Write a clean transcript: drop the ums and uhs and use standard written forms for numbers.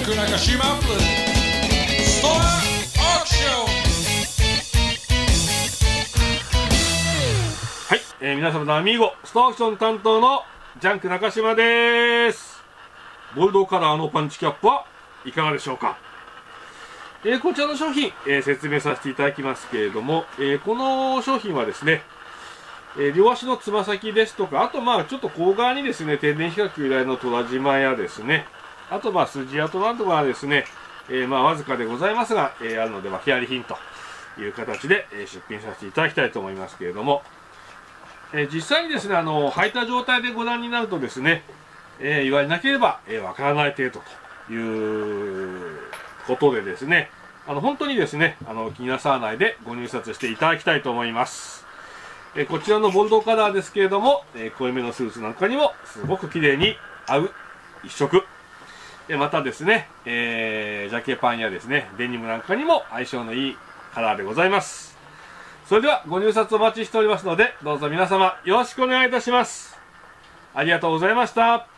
ク中島プレゼンツストアオークション。 はい、皆様のアミーゴストアークション担当のジャンク中島です。ボルドーカラーのパンチキャップはいかがでしょうか。こちらの商品、説明させていただきますけれども、この商品はですね、両足のつま先ですとか、あとちょっと甲側にですね、天然比較由来の虎島やですね、あと筋跡などがですね、わずかでございますが、あるので、ヒアリ品という形で、出品させていただきたいと思いますけれども、実際にですね、履いた状態でご覧になるとですね、言われなければ、わからない程度ということでですね、本当にですね、気になさらないでご入札していただきたいと思います。こちらのボルドーカラーですけれども、濃いめのスーツなんかにもすごく綺麗に合う一色。またですね、ジャケパンやですね、デニムなんかにも相性のいいカラーでございます。それではご入札お待ちしておりますので、どうぞ皆様よろしくお願いいたします。ありがとうございました。